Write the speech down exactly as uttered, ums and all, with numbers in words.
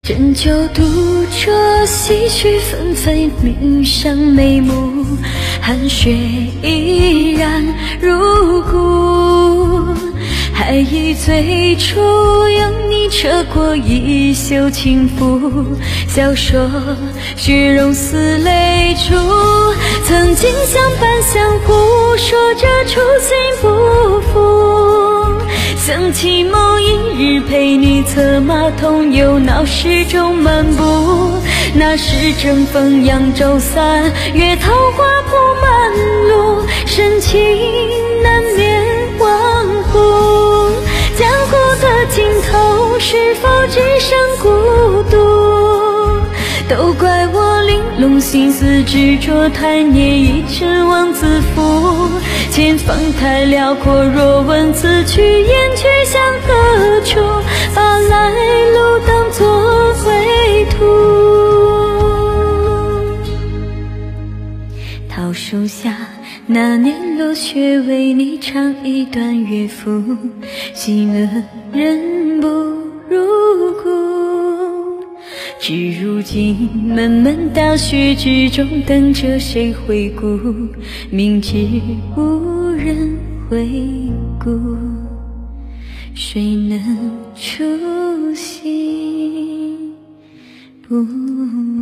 针灸读着唏嘘纷飞，冥上眉目，寒雪依然如故。还忆最初有你扯过一袖轻拂，笑说虚荣似泪珠。曾经相伴相护，说着初心不负。想起某一日陪你策马同游闹市中漫步，那时正逢扬州散，月桃花铺满路，深情难免忘乎。江湖的尽头是否只剩孤独？都怪我玲珑心思执着太黏，一直妄自负。前方太辽阔，若问此去燕去向何处，把来路当作归途。桃树下那年落雪，为你唱一段乐府，喜乐人不入骨。至如今闷闷大雪之中，等着谁回顾？明知无人回顾，谁能出席不